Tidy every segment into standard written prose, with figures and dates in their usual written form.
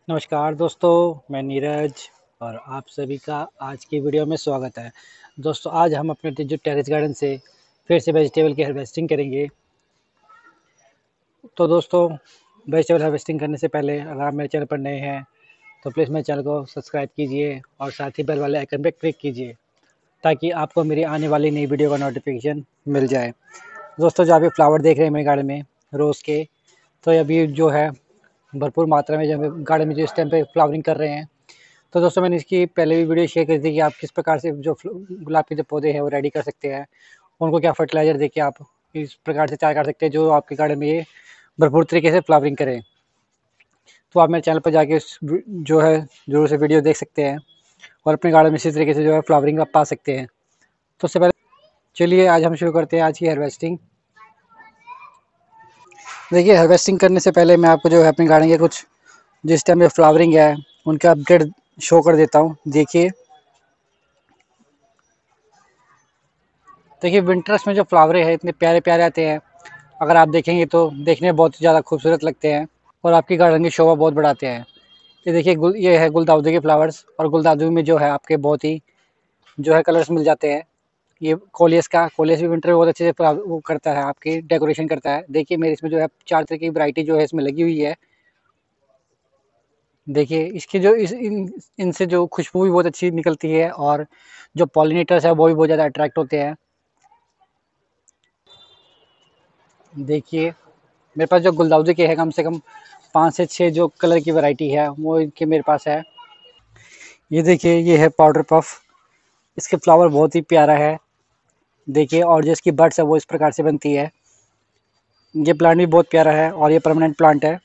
नमस्कार दोस्तों, मैं नीरज और आप सभी का आज की वीडियो में स्वागत है। दोस्तों आज हम अपने जो टेरेस गार्डन से फिर से वेजिटेबल की हार्वेस्टिंग करेंगे। तो दोस्तों वेजिटेबल हार्वेस्टिंग करने से पहले अगर आप मेरे चैनल पर नए हैं तो प्लीज़ मेरे चैनल को सब्सक्राइब कीजिए और साथ ही बेल वाले आइकन पर क्लिक कीजिए ताकि आपको मेरी आने वाली नई वीडियो का नोटिफिकेशन मिल जाए। दोस्तों जो अभी फ्लावर देख रहे हैं मेरे गार्डन में रोज़ के, तो अभी जो है भरपूर मात्रा में जो गार्डन में जो इस टाइम पे फ्लावरिंग कर रहे हैं। तो दोस्तों मैंने इसकी पहले भी वीडियो शेयर करी थी कि आप किस प्रकार से जो गुलाब के जो पौधे हैं वो रेडी कर सकते हैं, उनको क्या फर्टिलाइज़र देके आप इस प्रकार से तैयार कर सकते हैं जो आपके गार्डन में ये भरपूर तरीके से फ्लावरिंग करें। तो आप मेरे चैनल पर जाके जो है ज़रूर से वीडियो देख सकते हैं और अपने गार्डन में इसी तरीके से जो है फ्लावरिंग आप पा सकते हैं। तो उससे पहले चलिए आज हम शुरू करते हैं आज की हार्वेस्टिंग। देखिए हार्वेस्टिंग करने से पहले मैं आपको जो है अपने गार्डन के कुछ जिस टाइम में फ्लावरिंग है उनका अपडेट शो कर देता हूँ। देखिए विंटर्स में जो फ्लावरें हैं इतने प्यारे प्यारे आते हैं, अगर आप देखेंगे तो देखने में बहुत ही ज़्यादा खूबसूरत लगते हैं और आपकी गार्डन की शोभा बहुत बढ़ाते हैं। ये देखिए ये है गुलदाउदी के फ्लावर्स और गुलदाउदी में जो है आपके बहुत ही जो है कलर्स मिल जाते हैं। ये कोलियस भी विंटर में बहुत अच्छे से वो करता है, आपकी डेकोरेशन करता है। देखिए मेरे इसमें जो है 4 तरह की वैरायटी जो है इसमें लगी हुई है। देखिए इसकी जो इनसे जो खुशबू भी बहुत अच्छी निकलती है और जो पॉलिनेटर्स है वो भी बहुत ज़्यादा अट्रैक्ट होते हैं। देखिए मेरे पास जो गुलदाउदी के है कम से कम 5 से 6 जो कलर की वैरायटी है वो इनके मेरे पास है। ये देखिए ये है पाउडर पफ, इसके फ्लावर बहुत ही प्यारा है। देखिए और जो इसकी बड्स है वो इस प्रकार से बनती है। ये प्लांट भी बहुत प्यारा है और ये परमानेंट प्लांट है।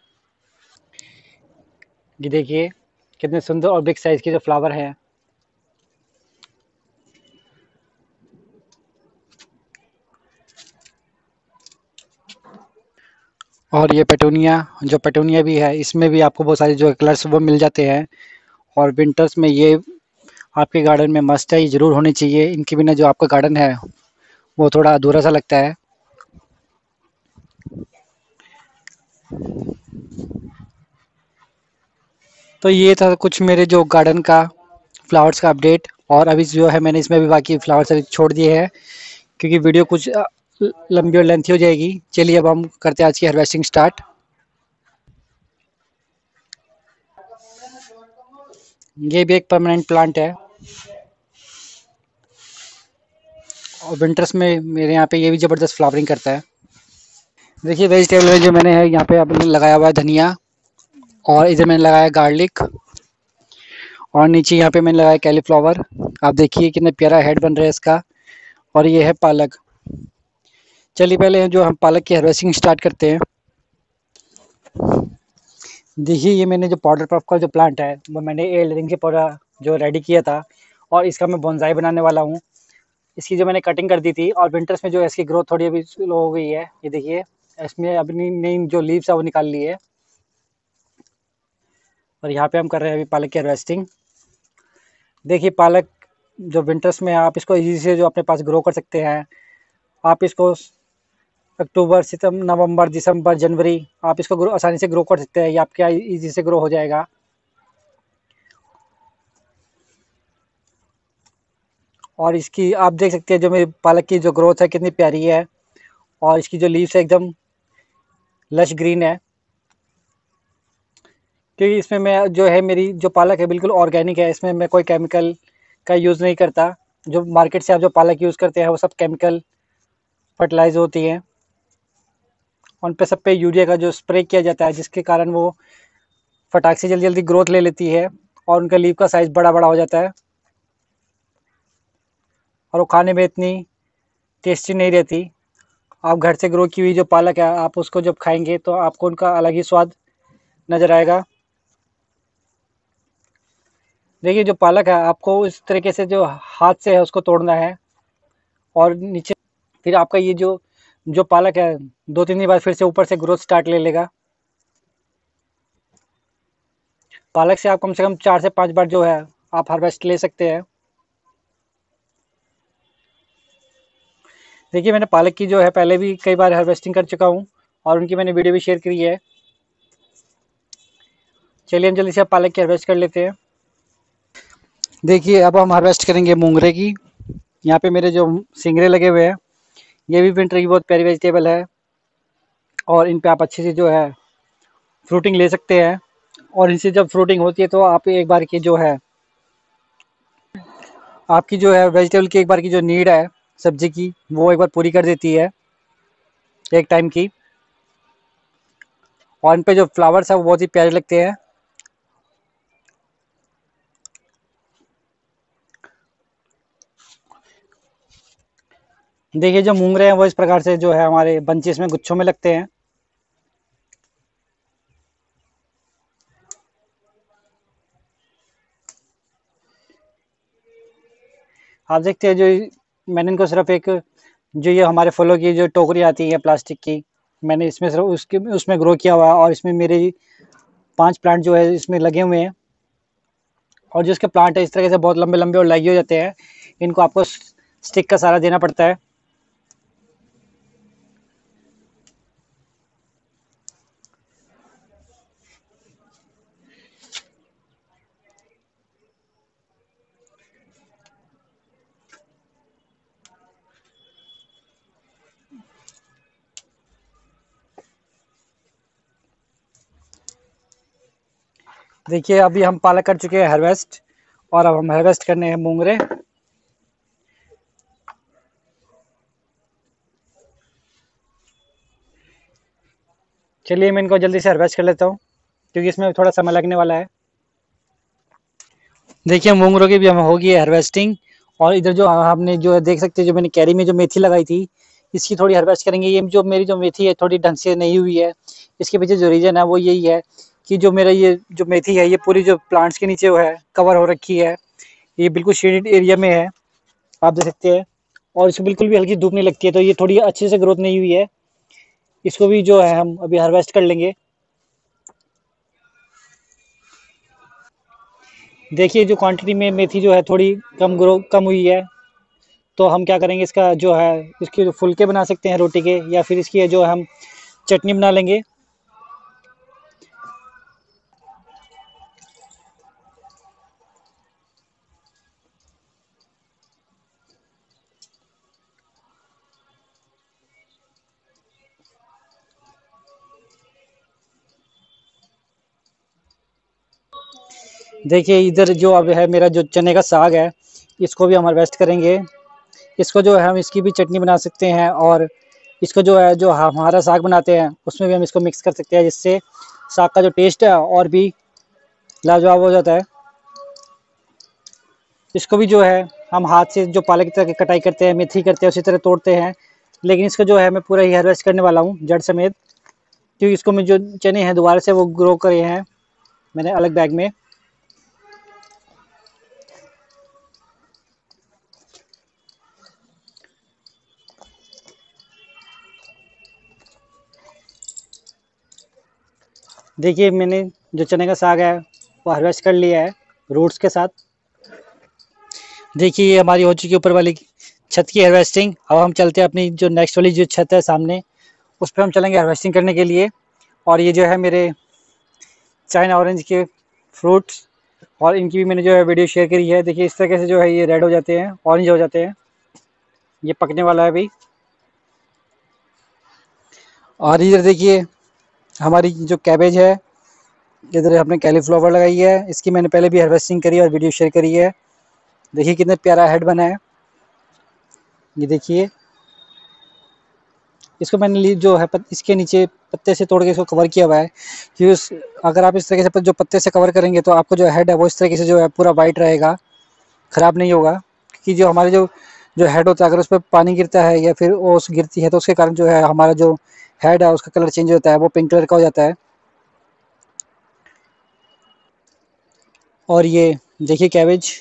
ये देखिए कितने सुंदर और बिग साइज़ के जो फ्लावर हैं। और ये पेटूनिया भी है, इसमें भी आपको बहुत सारे जो कलर्स वो मिल जाते हैं और विंटर्स में ये आपके गार्डन में मस्ट है, ये ज़रूर होनी चाहिए। इनके बिना जो आपका गार्डन है वो थोड़ा अधूरा सा लगता है। तो ये था कुछ मेरे जो गार्डन का फ्लावर्स का अपडेट। और अभी जो है मैंने इसमें भी बाकी फ्लावर्स अभी छोड़ दिए हैं क्योंकि वीडियो कुछ लंबी और लेंथी हो जाएगी। चलिए अब हम करते हैं आज की हार्वेस्टिंग स्टार्ट। ये भी एक परमानेंट प्लांट है और विंटर्स में मेरे यहाँ पे ये भी ज़बरदस्त फ्लावरिंग करता है। देखिए वेजिटेबल में जो मैंने है यहाँ पे अपने लगाया हुआ है धनिया और इधर मैंने लगाया गार्लिक और नीचे यहाँ पे मैंने लगाया कैलीफ्लावर। आप देखिए कितना प्यारा हेड बन रहा है इसका। और ये है पालक। चलिए पहले जो हम पालक की हार्वेस्टिंग स्टार्ट करते हैं। देखिए ये मैंने जो पाउडर पफ का जो प्लांट है वो मैंने एयरलिंग से पूरा जो रेडी किया था और इसका मैं बोनसाई बनाने वाला हूँ। इसकी जो मैंने कटिंग कर दी थी और विंटर्स में जो है इसकी ग्रोथ थोड़ी अभी स्लो हो गई है। ये देखिए इसमें अपनी नई जो लीव्स है वो निकाल ली है और यहाँ पे हम कर रहे हैं अभी पालक की हार्वेस्टिंग। देखिए पालक जो विंटर्स में आप इसको इजी से जो अपने पास ग्रो कर सकते हैं। आप इसको अक्टूबर सितंबर नवंबर दिसंबर जनवरी आप इसको ग्रो आसानी से ग्रो कर सकते हैं। ये आपके इजी से ग्रो हो जाएगा। और इसकी आप देख सकते हैं जो मेरी पालक की जो ग्रोथ है कितनी प्यारी है और इसकी जो लीव्स है एकदम लश ग्रीन है। क्योंकि इसमें मैं जो है मेरी जो पालक है बिल्कुल ऑर्गेनिक है, इसमें मैं कोई केमिकल का यूज़ नहीं करता। जो मार्केट से आप जो पालक यूज़ करते हैं वो सब केमिकल फर्टिलाइज होती हैं। उन पे सब पे यूरिया का जो स्प्रे किया जाता है जिसके कारण वो फटाक से जल्दी जल्दी ग्रोथ ले लेती है और उनका लीव का साइज़ बड़ा बड़ा हो जाता है और वो खाने में इतनी टेस्टी नहीं रहती। आप घर से ग्रो की हुई जो पालक है आप उसको जब खाएंगे तो आपको उनका अलग ही स्वाद नज़र आएगा। देखिए जो पालक है आपको इस तरीके से जो हाथ से है उसको तोड़ना है और नीचे फिर आपका ये जो जो पालक है 2-3 दिन बाद फिर से ऊपर से ग्रोथ स्टार्ट ले लेगा। पालक से आप कम से कम 4 से 5 बार जो है आप हार्वेस्ट ले सकते हैं। देखिए मैंने पालक की जो है पहले भी कई बार हार्वेस्टिंग कर चुका हूँ और उनकी मैंने वीडियो भी शेयर करी है। चलिए हम जल्दी से पालक की हार्वेस्ट कर लेते हैं। देखिए अब हम हार्वेस्ट करेंगे मूंगरे की। यहाँ पे मेरे जो सिंगरे लगे हुए हैं, ये भी विंटर की बहुत प्यारी वेजिटेबल है और इन पे आप अच्छे से जो है फ्रूटिंग ले सकते हैं। और इनसे जब फ्रूटिंग होती है तो आप एक बार की जो है आपकी जो है वेजिटेबल की एक बार की जो नीड है सब्जी की, वो एक बार पूरी कर देती है एक टाइम की। और इन पे जो फ्लावर्स है वो बहुत ही प्यारे लगते हैं। देखिए जो मूंगरे हैं वो इस प्रकार से जो है हमारे बंचेस में गुच्छों में लगते हैं। आप देखते हैं जो मैंने इनको सिर्फ एक जो ये हमारे फलों की जो टोकरी आती है प्लास्टिक की, मैंने इसमें सिर्फ उसके उसमें ग्रो किया हुआ है और इसमें मेरे 5 प्लांट जो है इसमें लगे हुए हैं। और जो इसके प्लांट है इस तरह से बहुत लंबे लंबे और लगे हो जाते हैं। इनको आपको स्टिक का सहारा देना पड़ता है। देखिए अभी हम पालक कर चुके हैं हार्वेस्ट और अब हम हार्वेस्ट करने हैं मूंगरे। चलिए मैं इनको जल्दी से हार्वेस्ट कर लेता हूँ क्योंकि इसमें थोड़ा समय लगने वाला है। देखिए मूंगरों की भी हम होगी है हार्वेस्टिंग। और इधर जो आपने जो है देख सकते हैं जो मैंने कैरी में जो मेथी लगाई थी, इसकी थोड़ी हार्वेस्ट करेंगे। ये जो मेरी जो मेथी है थोड़ी ढंग से नहीं हुई है। इसके पीछे जो रीज़न है वो यही है कि जो मेरा ये जो मेथी है ये पूरी जो प्लांट्स के नीचे वो है कवर हो रखी है। ये बिल्कुल शेडेड एरिया में है, आप देख सकते हैं। और इसको बिल्कुल भी हल्की धूप नहीं लगती है, तो ये थोड़ी अच्छे से ग्रोथ नहीं हुई है। इसको भी जो है हम अभी हार्वेस्ट कर लेंगे। देखिए जो क्वांटिटी में मेथी जो है थोड़ी कम हुई है, तो हम क्या करेंगे इसका जो है इसके जो फुलके बना सकते हैं रोटी के, या फिर इसकी जो हम चटनी बना लेंगे। देखिए इधर जो अब है मेरा जो चने का साग है, इसको भी हम हार्वेस्ट करेंगे। इसको जो है हम इसकी भी चटनी बना सकते हैं और इसको जो है जो हमारा साग बनाते हैं उसमें भी हम इसको मिक्स कर सकते हैं, जिससे साग का जो टेस्ट है और भी लाजवाब हो जाता है। इसको भी जो है हम हाथ से जो पालक की तरह की कटाई करते हैं, मेथी करते हैं, उसी तरह तोड़ते हैं। लेकिन इसको जो है मैं पूरा ही हार्वेस्ट करने वाला हूँ जड़ समेत, क्योंकि इसको मैं जो चने हैं दोबारा से वो ग्रो करे हैं मैंने अलग बैग में। देखिए मैंने जो चने का साग है वो हार्वेस्ट कर लिया है रूट्स के साथ। देखिए ये हमारी हो चुकी है ऊपर वाली छत की हार्वेस्टिंग। अब हम चलते हैं अपनी जो नेक्स्ट वाली जो छत है सामने, उस पर हम चलेंगे हार्वेस्टिंग करने के लिए। और ये जो है मेरे चाइना ऑरेंज के फ्रूट्स, और इनकी भी मैंने जो है वीडियो शेयर करी है। देखिए इस तरीके से जो है ये रेड हो जाते हैं, ऑरेंज हो जाते हैं। ये पकने वाला है अभी। और इधर देखिए हमारी जो कैबेज है, इधर हमने कैलीफ्लावर लगाई है। इसकी मैंने पहले भी हार्वेस्टिंग करी है और वीडियो शेयर करी है। देखिए कितना प्यारा हेड बना है, ये देखिए। इसको मैंने जो है इसके नीचे पत्ते से तोड़ के इसको कवर किया हुआ है कि उस अगर आप इस तरीके से जो पत्ते से कवर करेंगे तो आपको जो हेड है वो इस तरीके से जो है पूरा वाइट रहेगा, ख़राब नहीं होगा। क्योंकि जो हमारे जो जो हेड होता है अगर उस पर पानी गिरता है या फिर ओस गिरती है तो उसके कारण जो है हमारा जो हेड है उसका कलर चेंज होता है, वो पिंक कलर का हो जाता है। और ये देखिए कैबेज,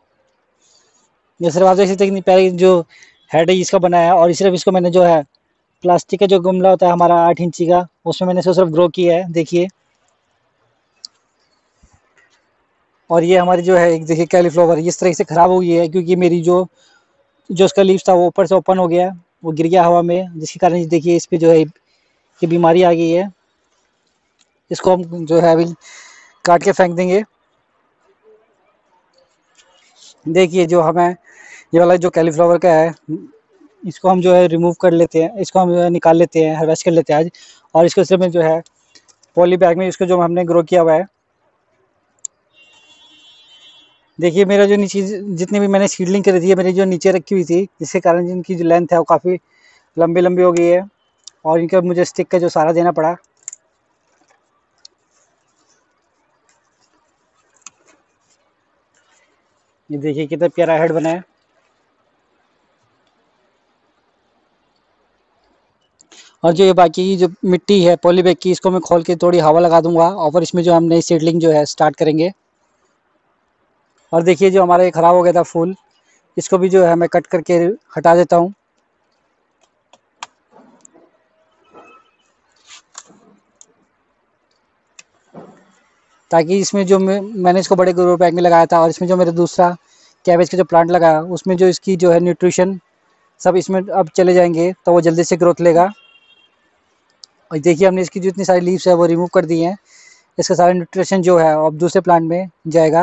ये सिर्फ आप देख सकते हैं कितनी प्यारी जो हेड है इसका बनाया है। और सिर्फ इसको मैंने जो है प्लास्टिक का जो गमला होता है हमारा 8 इंची का, उसमें मैंने इसको सिर्फ ग्रो किया है, देखिए। और ये हमारी जो है एक देखिए कैलीफ्लावर इस तरह से ख़राब हो गई है क्योंकि मेरी जो जो उसका लीव्स था वो ऊपर से ओपन हो गया, वो गिर गया हवा में, जिसके कारण देखिए इस पे जो है ये बीमारी आ गई है। इसको हम जो है अभी काट के फेंक देंगे। देखिए जो हमें ये वाला जो कैलीफ्लावर का है, इसको हम जो है रिमूव कर लेते हैं, इसको हम जो है निकाल लेते हैं, हार्वेस्ट कर लेते हैं आज। और इसको सिर्फ में जो है पॉली बैग में इसको जो हमने ग्रो किया हुआ है। देखिए मेरा जो नीचे जितनी भी मैंने सीडलिंग करी थी मेरी जो नीचे रखी हुई थी, जिसके कारण जिनकी जो लेंथ है वो काफ़ी लंबी लंबी हो गई है और इनका मुझे स्टिक का जो सहारा देना पड़ा। ये देखिए कितना प्यारा हेड बना है। और जो ये बाकी की जो मिट्टी है पॉली बैग की, इसको मैं खोल के थोड़ी हवा लगा दूंगा और फिर इसमें जो हम नई सीडलिंग जो है स्टार्ट करेंगे। और देखिए जो हमारा ये ख़राब हो गया था फूल, इसको भी जो है मैं कट करके हटा देता हूँ। ताकि इसमें जो मैंने इसको बड़े ग्रो बैग में लगाया था और इसमें जो मेरा दूसरा कैबेज का जो प्लांट लगाया उसमें जो इसकी जो है न्यूट्रिशन सब इसमें अब चले जाएंगे, तो वो जल्दी से ग्रोथ लेगा। और देखिए हमने इसकी जो इतनी सारी लीव्स है वो रिमूव कर दी हैं, इसका सारा न्यूट्रिशन जो है अब दूसरे प्लांट में जाएगा।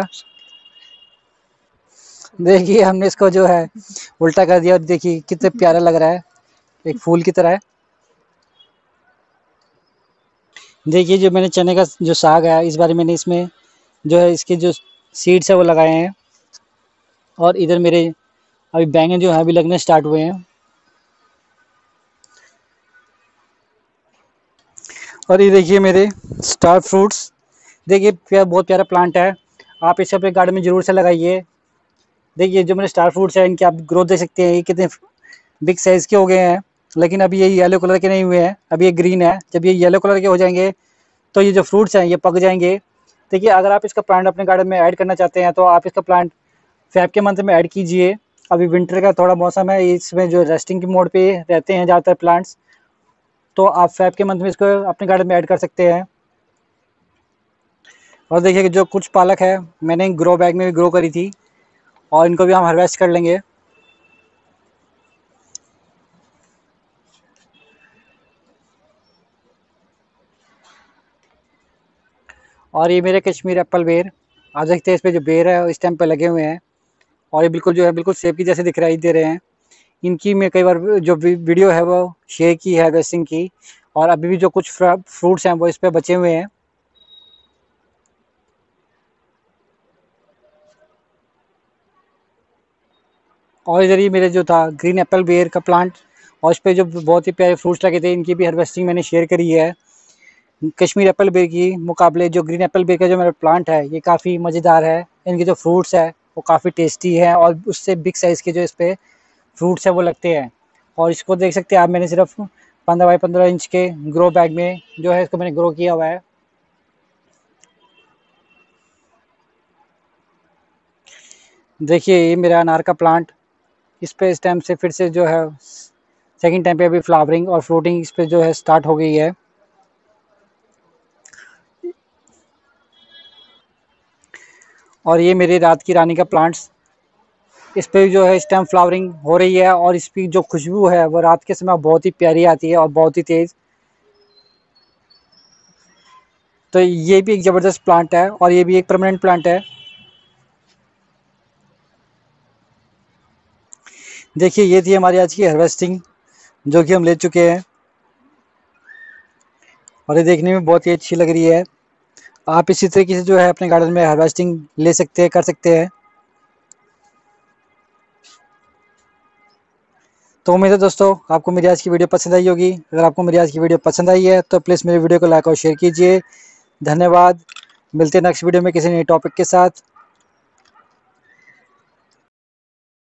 देखिए हमने इसको जो है उल्टा कर दिया और देखिए कितने प्यारा लग रहा है, एक फूल की तरह है। देखिए जो मैंने चने का जो साग है इस बार मैंने इसमें जो है इसके जो सीड्स है वो लगाए हैं। और इधर मेरे अभी बैंगन जो है अभी लगने स्टार्ट हुए हैं। और ये देखिए मेरे स्टार फ्रूट्स, देखिए बहुत प्यारा प्लांट है, आप इसे अपने गार्डन में ज़रूर से लगाइए। देखिए जो मेरे स्टार फ्रूट्स हैं इनकी आप ग्रोथ देख सकते हैं, ये कितने बिग साइज़ के हो गए हैं। लेकिन अभी ये येलो कलर के नहीं हुए हैं, अभी ये ग्रीन है। जब ये येलो कलर के हो जाएंगे तो ये जो फ्रूट्स हैं ये पक जाएंगे। देखिए अगर आप इसका प्लांट अपने गार्डन में ऐड करना चाहते हैं तो आप इसका प्लांट फेब के मंथ में ऐड कीजिए। अभी विंटर का थोड़ा मौसम है, इसमें जो रेस्टिंग की मोड पे रहते हैं ज़्यादातर प्लांट्स, तो आप फेब के मंथ में इसको अपने गार्डन में ऐड कर सकते हैं। और देखिए कि जो कुछ पालक है मैंने ग्रो बैग में भी ग्रो करी थी और इनको भी हम हार्वेस्ट कर लेंगे। और ये मेरे कश्मीर एप्पल बेर, आप देखते हैं इस पे जो बेर है इस टाइम पे लगे हुए हैं और ये बिल्कुल जो है बिल्कुल सेब की जैसे दिखाई दे रहे हैं। इनकी मैं कई बार जो वीडियो है वो शेयर की है हार्वेस्टिंग की, और अभी भी जो कुछ फ्रूट्स हैं वो इस पर बचे हुए हैं। और इधर ही मेरे जो था ग्रीन एप्पल बेर का प्लांट और इस पर जो बहुत ही प्यारे फ्रूट्स लगे थे इनकी भी हार्वेस्टिंग मैंने शेयर करी है। कश्मीर एप्पल बेर की मुकाबले जो ग्रीन एप्पल बेर का जो मेरा प्लांट है ये काफ़ी मज़ेदार है। इनके जो फ्रूट्स है वो काफ़ी टेस्टी है और उससे बिग साइज़ के जो इस पर फ्रूट्स है वो लगते हैं। और इसको देख सकते हैं आप, मैंने सिर्फ 15 बाई 15 इंच के ग्रो बैग में जो है इसको मैंने ग्रो किया हुआ है। देखिए ये मेरा अनार का प्लांट, इस पे इस टाइम से फिर से जो है सेकंड टाइम पे अभी फ्लावरिंग और फ्रूटिंग इस पे जो है स्टार्ट हो गई है। और ये मेरी रात की रानी का प्लांट्स, इस पे जो है इस टाइम फ्लावरिंग हो रही है और इसकी जो खुशबू है वो रात के समय बहुत ही प्यारी आती है और बहुत ही तेज़। तो ये भी एक ज़बरदस्त प्लांट है और ये भी एक परमानेंट प्लांट है। देखिए ये थी हमारी आज की हार्वेस्टिंग जो कि हम ले चुके हैं और ये देखने में बहुत ही अच्छी लग रही है। आप इसी तरीके से जो है अपने गार्डन में हार्वेस्टिंग ले सकते हैं, कर सकते हैं। तो उम्मीद है दोस्तों आपको मेरी आज की वीडियो पसंद आई होगी। अगर आपको मेरी आज की वीडियो पसंद आई है तो प्लीज़ मेरे वीडियो को लाइक और शेयर कीजिए। धन्यवाद। मिलते हैं नेक्स्ट वीडियो में किसी नए टॉपिक के साथ।